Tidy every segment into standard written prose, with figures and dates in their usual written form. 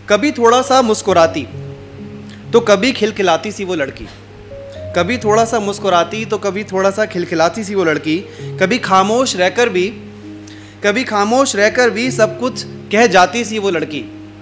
कभी थोड़ा सा मुस्कुराती तो कभी खिलखिलाती सी वो लड़की, कभी थोड़ा सा मुस्कुराती तो कभी थोड़ा सा खिलखिलाती सी वो लड़की, कभी खामोश रहकर भी सब कुछ कह जाती सी वो लड़की,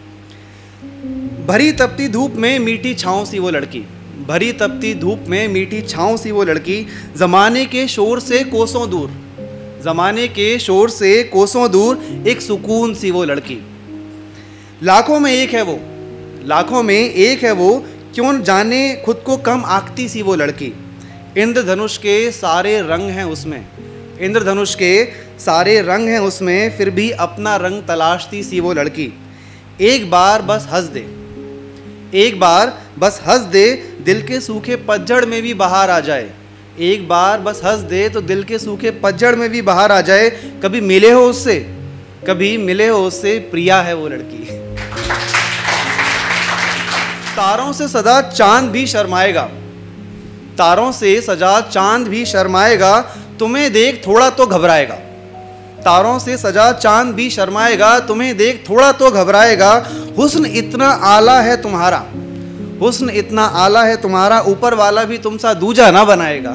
भरी तपती धूप में मीठी छाँव सी वो लड़की, भरी तपती धूप में मीठी छाँव सी वो लड़की, ज़माने के शोर से कोसों दूर, ज़माने के शोर से कोसों दूर एक सुकून सी वो लड़की। लाखों में एक है वो, लाखों में एक है वो, क्यों जाने खुद को कम आंकती सी वो लड़की। इंद्रधनुष के सारे रंग हैं उसमें, इंद्रधनुष के सारे रंग हैं उसमें, फिर भी अपना रंग तलाशती सी वो लड़की। एक बार बस हंस दे, एक बार बस हंस दे, दिल के सूखे पतझड़ में भी बाहर आ जाए। एक बार बस हंस दे तो दिल के सूखे पतझड़ में भी बाहर आ जाए। कभी मिले हो उससे, कभी मिले हो उससे, प्रिया है वो लड़की। तारों से सदा चांद भी शर्माएगा, तारों से सजा चांद भी शर्माएगा, तुम्हें देख थोड़ा तो घबराएगा। तारों से सजा चांद भी शर्माएगा, तुम्हें देख थोड़ा तो घबराएगा। हुस्न इतना आला है तुम्हारा, हुस्न इतना आला है तुम्हारा, ऊपर वाला भी तुमसा दूजा ना बनाएगा।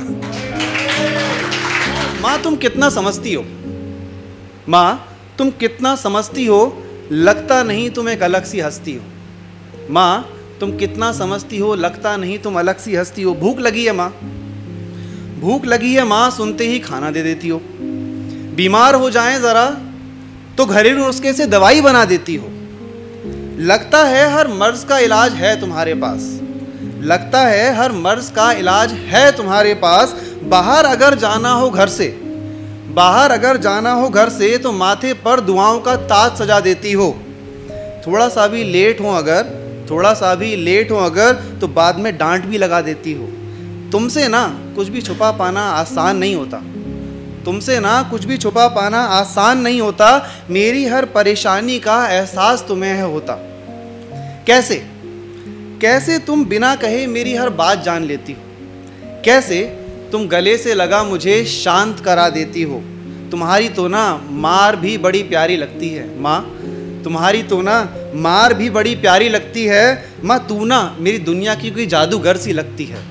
माँ तुम कितना समझती हो, माँ तुम कितना समझती हो, लगता नहीं तुम एक अलग सी हस्ती हो। माँ तुम कितना समझती हो, लगता नहीं तुम अलग सी हस्ती हो। भूख लगी है माँ, भूख लगी है माँ, सुनते ही खाना दे देती हो। बीमार हो जाएं ज़रा तो घरेलू नुस्खे से दवाई बना देती हो। लगता है हर मर्ज का इलाज है तुम्हारे पास, लगता है हर मर्ज का इलाज है तुम्हारे पास। बाहर अगर जाना हो घर से, बाहर अगर जाना हो घर से, तो माथे पर दुआओं का ताज सजा देती हो। थोड़ा सा भी लेट हो अगर, थोड़ा सा भी लेट हो अगर, तो बाद में डांट भी लगा देती हो। तुमसे ना कुछ भी छुपा पाना आसान नहीं होता, तुमसे ना कुछ भी छुपा पाना आसान नहीं होता। मेरी हर परेशानी का एहसास तुम्हें होता। कैसे कैसे तुम बिना कहे मेरी हर बात जान लेती हो, कैसे तुम गले से लगा मुझे शांत करा देती हो। तुम्हारी तो ना मार भी बड़ी प्यारी लगती है माँ, तुम्हारी तो ना मार भी बड़ी प्यारी लगती है माँ। तू ना मेरी दुनिया की कोई जादूगर सी लगती है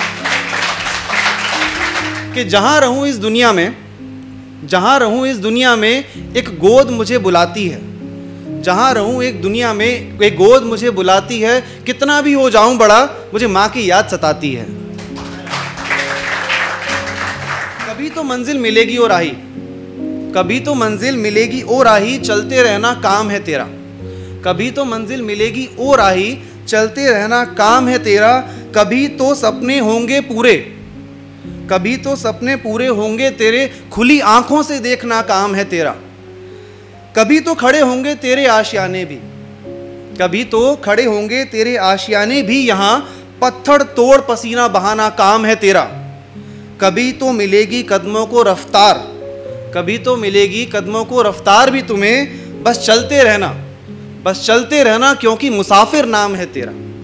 कि जहाँ रहूँ इस दुनिया में, जहाँ रहूँ इस दुनिया में एक गोद मुझे बुलाती है, जहाँ रहूँ एक दुनिया में एक गोद मुझे बुलाती है। कितना भी हो जाऊँ बड़ा, मुझे माँ की याद सताती है। कभी तो मंजिल मिलेगी और राही, कभी तो मंजिल मिलेगी ओ राही, चलते रहना काम है तेरा। कभी तो मंजिल मिलेगी ओ राही, चलते रहना काम है तेरा। कभी तो सपने होंगे पूरे, कभी तो सपने पूरे होंगे तेरे, खुली आंखों से देखना काम है तेरा। कभी तो खड़े होंगे तेरे आशियाने भी, कभी तो खड़े होंगे तेरे आशियाने भी, यहाँ पत्थर तोड़ पसीना बहाना काम है तेरा। कभी तो मिलेगी कदमों को रफ्तार, कभी तो मिलेगी कदमों को रफ्तार भी तुम्हें, बस चलते रहना, बस चलते रहना, क्योंकि मुसाफिर नाम है तेरा।